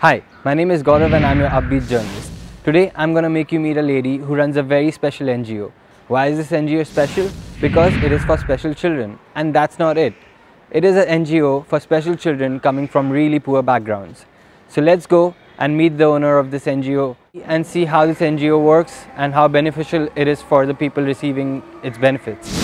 Hi, my name is Gaurav and I'm your upbeat journalist. Today I'm going to make you meet a lady who runs a very special NGO. Why is this NGO special? Because it is for special children, and that's not it. It is an NGO for special children coming from really poor backgrounds. So let's go and meet the owner of this NGO and see how this NGO works and how beneficial it is for the people receiving its benefits.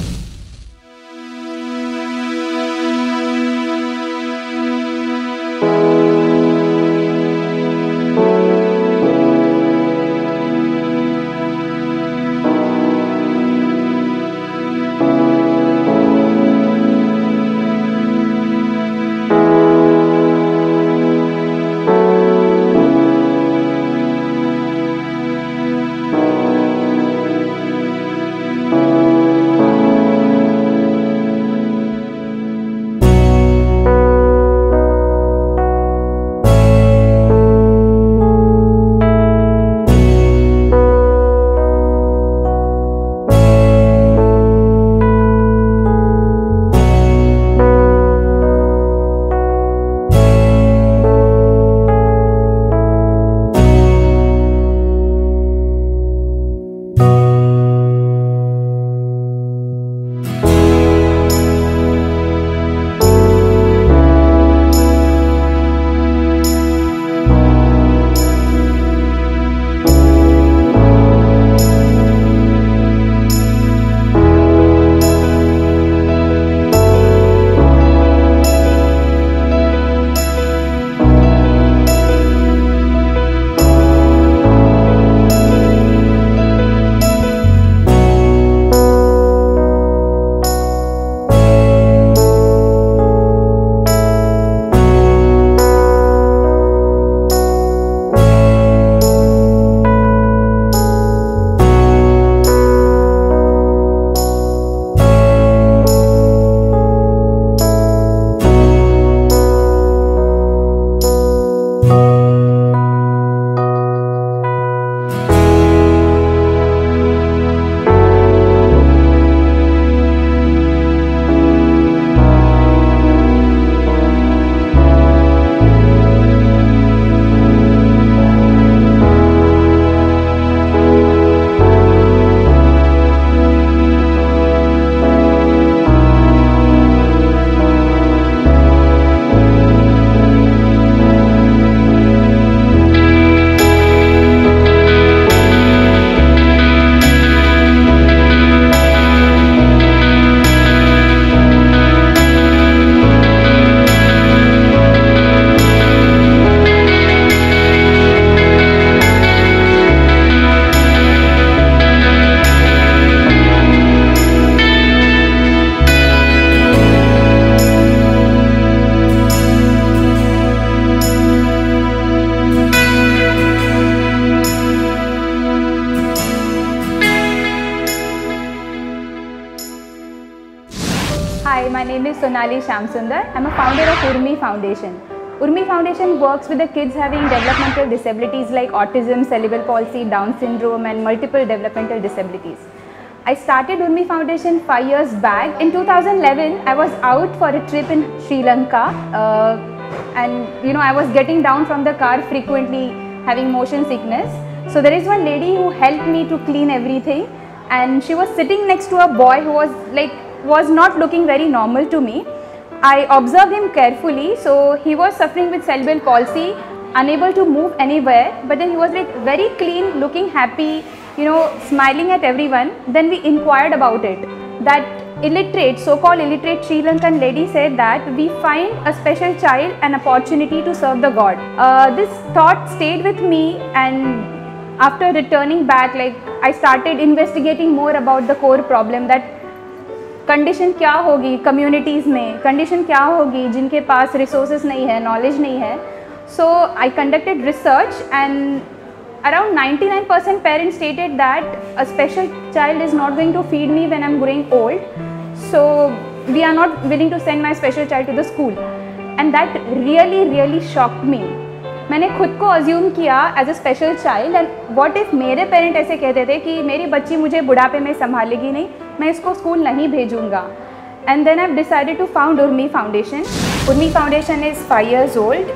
Hi, my name is Sonali Shamsundar. I'm a founder of Urmi Foundation. Urmi Foundation works with the kids having developmental disabilities like autism, cerebral palsy, Down syndrome and multiple developmental disabilities. I started Urmi Foundation 5 years back. In 2011, I was out for a trip in Sri Lanka and I was getting down from the car frequently having motion sickness. So there is one lady who helped me to clean everything, and she was sitting next to a boy who was not looking very normal to me. I observed him carefully. So he was suffering with cerebral palsy, unable to move anywhere, but then he was very clean, looking happy, smiling at everyone. Then we inquired about it. That illiterate, so-called illiterate Sri Lankan lady said that we find a special child an opportunity to serve the God. This thought stayed with me, and after returning back, I started investigating more about the core problem, that condition क्या होगी communities में, condition क्या होगी जिनके पास resources नहीं है, knowledge नहीं है. So I conducted research and around 99% parents stated that a special child is not going to feed me when I'm growing old, so we are not willing to send my special child to the school. And that really shocked me. मैंने खुद को assume किया as a special child, and what if मेरे parent ऐसे कहते थे कि मेरी बच्ची मुझे बुढ़ापे में संभालेगी नहीं, मैं इसको स्कूल नहीं भेजूँगा. and then I've decided to found Urmi Foundation. Urmi Foundation is 5 years old.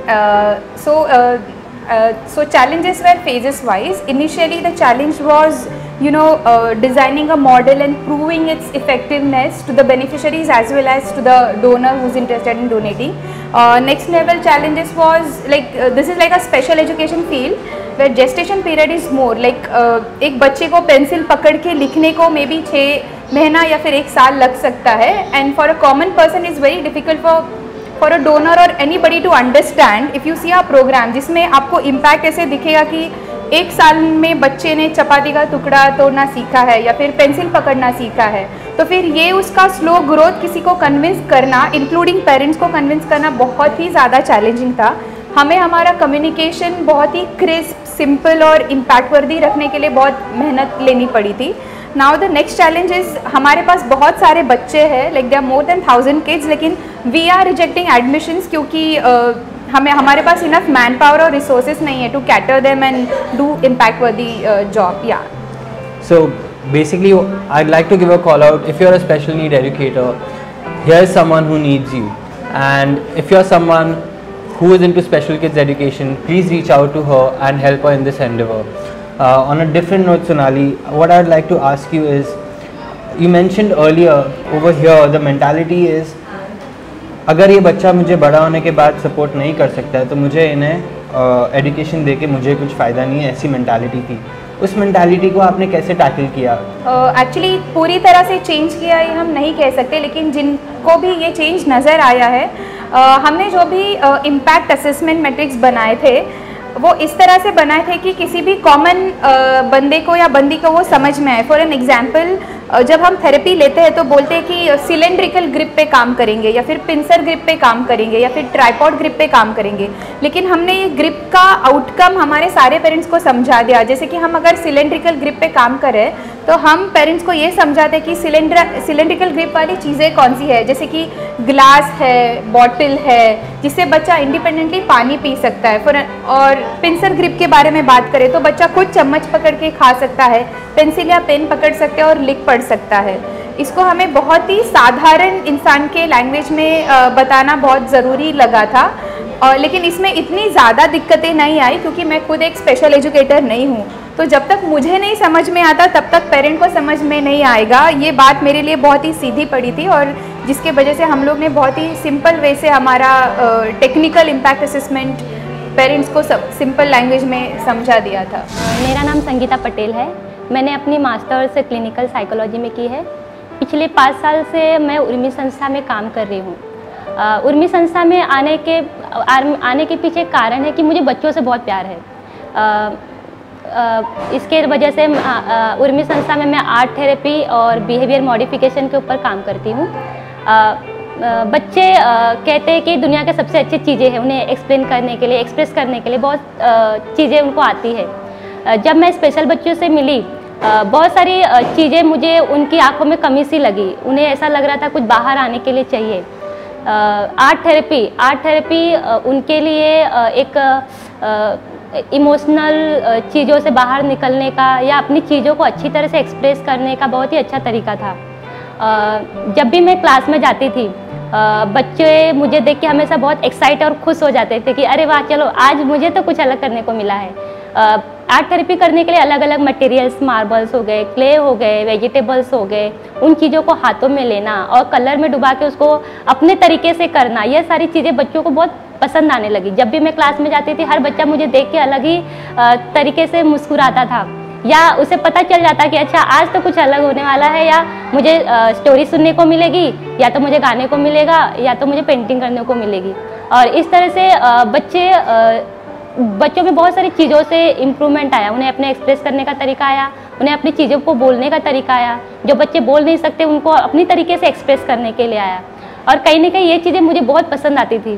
So challenges were phases wise. Initially the challenge was, designing a model and proving its effectiveness to the beneficiaries as well as to the donor who's interested in donating. Next level challenges was this is like a special education field where gestation period is more like एक बच्चे को pencil पकड़ के लिखने को may be 6 महीना या फिर 1 साल लग सकता है, and for a common person is very difficult for a donor or anybody to understand. If you see a program जिसमें आपको impact ऐसे दिखेगा कि 1 साल में बच्चे ने चपाती का टुकड़ा तोड़ना सीखा है या फिर पेंसिल पकड़ना सीखा है, तो फिर ये उसका स्लो ग्रोथ किसी को कन्विंस करना, इंक्लूडिंग पेरेंट्स को कन्विंस करना बहुत ही ज़्यादा चैलेंजिंग था. हमें हमारा कम्युनिकेशन बहुत ही क्रिस्प, सिंपल और इम्पैक्ट वर्दी रखने के लिए बहुत मेहनत लेनी पड़ी थी. Now the next challenge is हमारे पास बहुत सारे बच्चे हैं, like they are more than 1000 kids, लेकिन वी आर रिजेक्टिंग एडमिशन्स क्योंकि हमारे पास इनफ मैन पावर और रिसोर्सेज नहीं है to cater them and do impact worthy job. या So basically I'd like to give a call out. If you're a special need educator, here's someone who needs you, and if you're someone who is into special kids education, please reach out to her and help her in this endeavor. On a different note, Sonali, what I'd like to ask you is, you mentioned earlier over here the mentality is अगर ये बच्चा मुझे बड़ा होने के बाद support नहीं कर सकता है तो मुझे इन्हें एजुकेशन दे के मुझे कुछ फ़ायदा नहीं है, ऐसी मेंटालिटी थी. उस मेंटालिटी को आपने कैसे टैकल किया? एक्चुअली पूरी तरह से चेंज किया ये हम नहीं कह सकते, लेकिन जिनको भी ये चेंज नज़र आया है, हमने जो भी इम्पैक्ट असेसमेंट मैट्रिक्स बनाए थे वो इस तरह से बनाए थे कि किसी भी कॉमन बंदे को या बंदी को वो समझ में आए. फॉर एन एग्जांपल, जब हम थेरेपी लेते हैं तो बोलते हैं कि सिलेंड्रिकल ग्रिप पे काम करेंगे या फिर पिंसर ग्रिप पे काम करेंगे या फिर ट्राइपॉड ग्रिप पे काम करेंगे, लेकिन हमने ये ग्रिप का आउटकम हमारे सारे पेरेंट्स को समझा दिया. जैसे कि हम अगर सिलेंड्रिकल ग्रिप पे काम करें तो हम पेरेंट्स को ये समझाते हैं कि सिलेंड्रिकल ग्रिप वाली चीज़ें कौन सी है, जैसे कि ग्लास है, बॉटल है, जिससे बच्चा इंडिपेंडेंटली पानी पी सकता है. और पिंसर ग्रिप के बारे में बात करें तो बच्चा खुद चम्मच पकड़ के खा सकता है, पेंसिल या पेन पकड़ सकता है और लिख पढ़ सकता है. इसको हमें बहुत ही साधारण इंसान के लैंग्वेज में बताना बहुत ज़रूरी लगा था, लेकिन इसमें इतनी ज़्यादा दिक्कतें नहीं आई क्योंकि मैं खुद एक स्पेशल एजुकेटर नहीं हूँ. तो जब तक मुझे नहीं समझ में आता तब तक पेरेंट को समझ में नहीं आएगा. ये बात मेरे लिए बहुत ही सीधी पड़ी थी और जिसके वजह से हम लोग ने बहुत ही सिंपल वे से हमारा टेक्निकल इम्पैक्ट असेसमेंट पेरेंट्स को सिंपल लैंग्वेज में समझा दिया था. मेरा नाम संगीता पटेल है. मैंने अपनी मास्टर्स क्लिनिकल साइकोलॉजी में की है. पिछले 5 साल से मैं उर्मी संस्था में काम कर रही हूँ. उर्मी संस्था में आने के पीछे कारण है कि मुझे बच्चों से बहुत प्यार है. इसके वजह से उर्मी संस्था में मैं आर्ट थेरेपी और बिहेवियर मॉडिफिकेशन के ऊपर काम करती हूँ. बच्चे कहते हैं कि दुनिया के सबसे अच्छी चीज़ें हैं, उन्हें एक्सप्लेन करने के लिए, एक्सप्रेस करने के लिए बहुत चीज़ें उनको आती है. जब मैं स्पेशल बच्चों से मिली, बहुत सारी चीज़ें मुझे उनकी आंखों में कमी सी लगी. उन्हें ऐसा लग रहा था कुछ बाहर आने के लिए चाहिए. आर्ट थेरेपी उनके लिए एक इमोशनल चीज़ों से बाहर निकलने का या अपनी चीज़ों को अच्छी तरह से एक्सप्रेस करने का बहुत ही अच्छा तरीका था. जब भी मैं क्लास में जाती थी, बच्चे मुझे देख के हमेशा बहुत एक्साइट और खुश हो जाते थे कि अरे वाह, चलो आज मुझे तो कुछ अलग करने को मिला है. आर्ट थेरेपी करने के लिए अलग अलग मटेरियल्स, मार्बल्स हो गए, क्ले हो गए, वेजिटेबल्स हो गए, उन चीज़ों को हाथों में लेना और कलर में डुबा के उसको अपने तरीके से करना, ये सारी चीज़ें बच्चों को बहुत पसंद आने लगी. जब भी मैं क्लास में जाती थी, हर बच्चा मुझे देख के अलग ही तरीके से मुस्कुराता था, या उसे पता चल जाता कि अच्छा आज तो कुछ अलग होने वाला है, या मुझे स्टोरी सुनने को मिलेगी, या तो मुझे गाने को मिलेगा, या तो मुझे पेंटिंग करने को मिलेगी. और इस तरह से बच्चों में बहुत सारी चीज़ों से इम्प्रूवमेंट आया. उन्हें अपने एक्सप्रेस करने का तरीका आया, उन्हें अपनी चीज़ों को बोलने का तरीका आया. जो बच्चे बोल नहीं सकते उनको अपनी तरीके से एक्सप्रेस करने के लिए आया. और कहीं ना कहीं ये चीज़ें मुझे बहुत पसंद आती थी.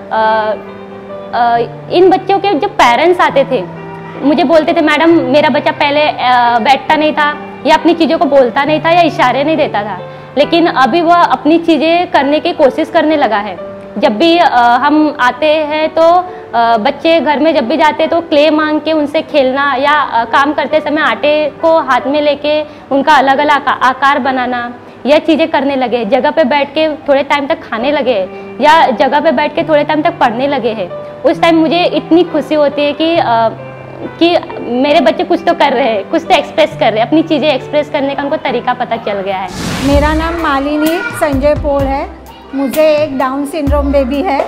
इन बच्चों के जब पेरेंट्स आते थे, मुझे बोलते थे मैडम मेरा बच्चा पहले बैठता नहीं था, या अपनी चीज़ों को बोलता नहीं था, या इशारे नहीं देता था, लेकिन अभी वह अपनी चीज़ें करने की कोशिश करने लगा है. जब भी हम आते हैं तो बच्चे घर में जब भी जाते हैं तो क्ले मांग के उनसे खेलना, या काम करते समय आटे को हाथ में लेके उनका अलग अलग आकार बनाना, या चीज़ें करने लगे, जगह पे बैठ के थोड़े टाइम तक खाने लगे या जगह पे बैठ के थोड़े टाइम तक पढ़ने लगे हैं, उस टाइम मुझे इतनी खुशी होती है कि मेरे बच्चे कुछ तो कर रहे हैं, कुछ तो एक्सप्रेस कर रहे हैं, अपनी चीज़ें एक्सप्रेस करने का उनको तरीका पता चल गया है। मेरा नाम मालिनी संजय पोल है। मुझे एक डाउन सिंड्रोम बेबी है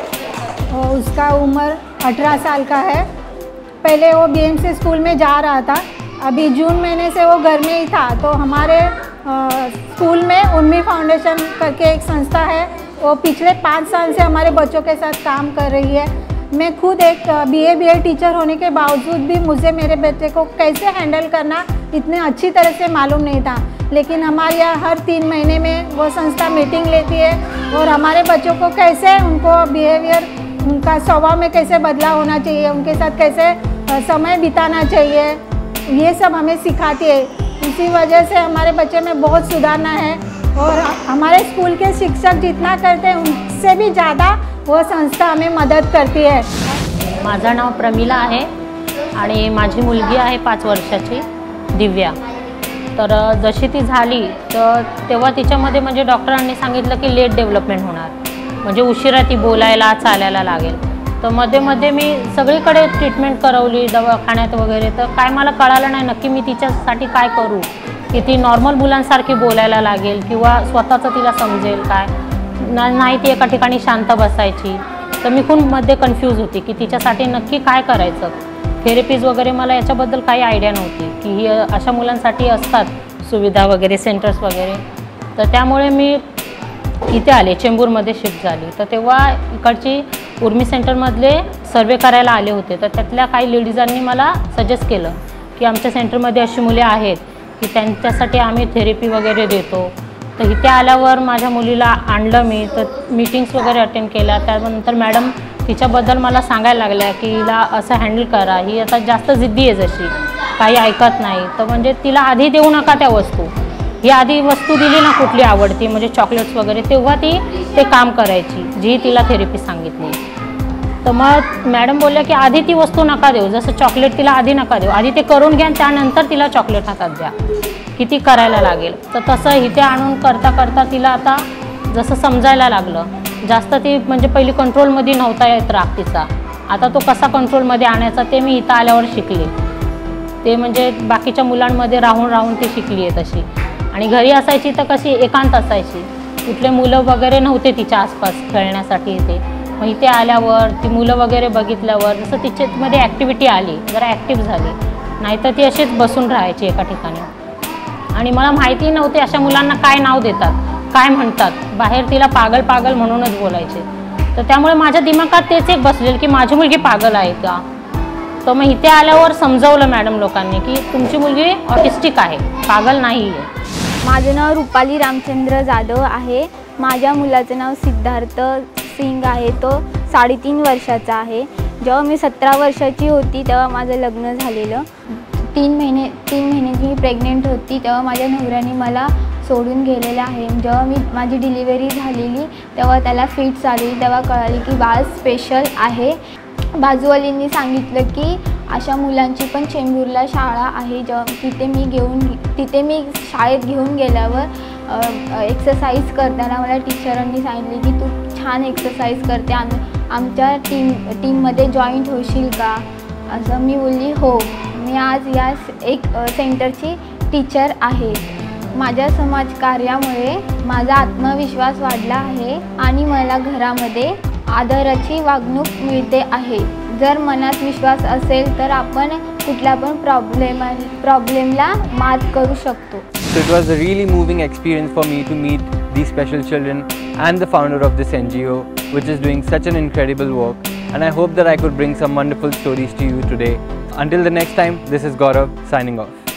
और उसका उम्र 18 साल का है। पहले वो BMC स्कूल में जा रहा था, अभी जून महीने से वो घर में ही था। तो हमारे स्कूल में उर्मी फाउंडेशन करके एक संस्था है, वो पिछले 5 साल से हमारे बच्चों के साथ काम कर रही है। मैं खुद एक BA टीचर होने के बावजूद भी मुझे मेरे बच्चे को कैसे हैंडल करना इतने अच्छी तरह से मालूम नहीं था, लेकिन हमारे यहाँ हर 3 महीने में वो संस्था मीटिंग लेती है और हमारे बच्चों को कैसे उनको बिहेवियर, उनका स्वभाव में कैसे बदलाव होना चाहिए, उनके साथ कैसे समय बिताना चाहिए, ये सब हमें सिखाती है। इसी वजह से हमारे बच्चे में बहुत सुधारना है और हमारे स्कूल के शिक्षक जितना करते हैं उनसे भी ज़्यादा वो संस्था हमें मदद करती है। माझं नाव प्रमिला आहे आणि माझी मुलगी आहे 5 वर्षाची दिव्या। तर जशी ती झाली तर तेव्हा तिच्यामध्ये म्हणजे डॉक्टरांनी सांगितलं की लेट डेव्हलपमेंट होणार, म्हणजे उशिरा ती बोलायला चालायला लागेल। तर मध्ये मध्ये मी सगळीकडे ट्रीटमेंट करवली दवाखान्यात वगैरे, तर काय मला कळालं नाही नक्की मी तिच्यासाठी काय करू की ती नॉर्मल मुलांसारखी बोलायला लागेल किंवा स्वतःचं तिला समजेल काय नाही। ती एका ठिकाणी शांत बसायची, तर मी खूप मध्ये कन्फ्यूज होती की तिच्यासाठी नक्की काय करायचं। थेरपीज वगैरे मला याच्याबद्दल काही आयडिया नव्हती की ही अशा मुलांसाठी असतात सुविधा वगैरे सेंटर्स वगैरे। तर त्यामुळे मी इथे आले, चेंबूरमध्ये शिफ्ट झाली। तर तेव्हा इकडची उर्मी सेंटरमधले सर्वे करायला आले होते, तर त्यातल्या काही लेडीजांनी मला सजेस्ट केलं की आमच्या सेंटरमध्ये अशी मुले आहेत की त्यांच्यासाठी आम्ही थेरपी वगैरे देतो। तर इथे आल्यावर माझ्या मुलीला आणलं मी, तर मीटिंग्स वगैरे अटेंड केल्या। त्यानंतर मॅडम तिच्याबद्दल मला सांगायला लागल्या की हिला असं हँडल करा, ही आता जास्त जिद्दी आहे, जशी काही ऐकत नाही, तर म्हणजे तिला आधी देऊ नका त्या वस्तू। ही आधी वस्तू दिली ना कुठली आवडती म्हणजे चॉकलेट्स वगैरे, तेव्हा ती ते काम करायची जी तिला थेरपी सांगितली। तर मग मॅडम बोलल्या की आधी ती वस्तू नका देऊ, जसं चॉकलेट तिला आधी नका देऊ, आधी ते करून घ्या त्यानंतर तिला चॉकलेट हातात द्या की ती करायला लागेल। तर तसं इथे आणून करता करता तिला आता जसं समजायला लागलं, जास्त ती म्हणजे पहिली कंट्रोलमध्ये नव्हता येत राग तिचा, आता तो कसा कंट्रोलमध्ये आणायचा ते मी इथं आल्यावर शिकले। ते म्हणजे बाकीच्या मुलांमध्ये राहून राहून ती शिकली आहे तशी। आणि घरी असायची तर कशी एकांत असायची, कुठले मुलं वगैरे नव्हते तिच्या आसपास खेळण्यासाठी इथे। मग इथे आल्यावर ती मुलं वगैरे बघितल्यावर जसं तिच्यामध्ये ॲक्टिव्हिटी आली, जरा ॲक्टिव्ह झाली, नाहीतर ती अशीच बसून राहायची एका ठिकाणी। आणि मला माहिती नव्हते अशा मुलांना काय नाव देतात, काय म्हणतात, बाहेर तिला पागल पागल म्हणूनच बोलायचे। तर त्यामुळे माझ्या दिमागात तेच एक बसलेलं की माझी मुलगी पागल आहे का। तर मग इथे आल्यावर समजवलं मॅडम लोकांनी की तुमची मुलगी ऑटिस्टिक आहे, पागल नाही आहे। माझं नाव रुपाली रामचंद्र जाधव आहे। माझ्या मुलाचं नाव सिद्धार्थ सिंग आहे, तो 3.5 वर्षाचा आहे। जेव्हा मी 17 वर्षाची होती तेव्हा माझं लग्न झालेलं। 3 महिन्याची मी प्रेग्नेंट होती तेव्हा माझ्या नवऱ्याने मला सोडून गेलेलं आहे। जेव्हा माझी डिलिव्हरी झालेली तेव्हा त्याला फिट्स आली, तेव्हा कळाली की बाळ स्पेशल आहे। बाजूवालींनी सांगितलं की अशा मुलांची पण चेंबूरला शाळा आहे। तिथे मी शाळेत घेऊन गेल्यावर एक्सरसाइज करताना मला टीचरांनी सांगितले की तू छान एक्सरसाइज करते, आमच्या टीममध्ये जॉईंट होशील का, असं मी बोलली हो। मी आज या एक सेंटरची टीचर आहे। माझ्या समाजकार्यामुळे माझा आत्मविश्वास वाढला आहे आणि मला घरामध्ये आदराची वागणूक मिळते आहे। जर मनात विश्वास असेल तर आपण कुठल्या पण प्रॉब्लेमला मात करू शकतो। So it was a really moving experience for me to meet these special children and the founder of this NGO, which is doing such an incredible work, and I hope that I could bring some wonderful stories to you today. Until the next time, this is Gaurav signing off.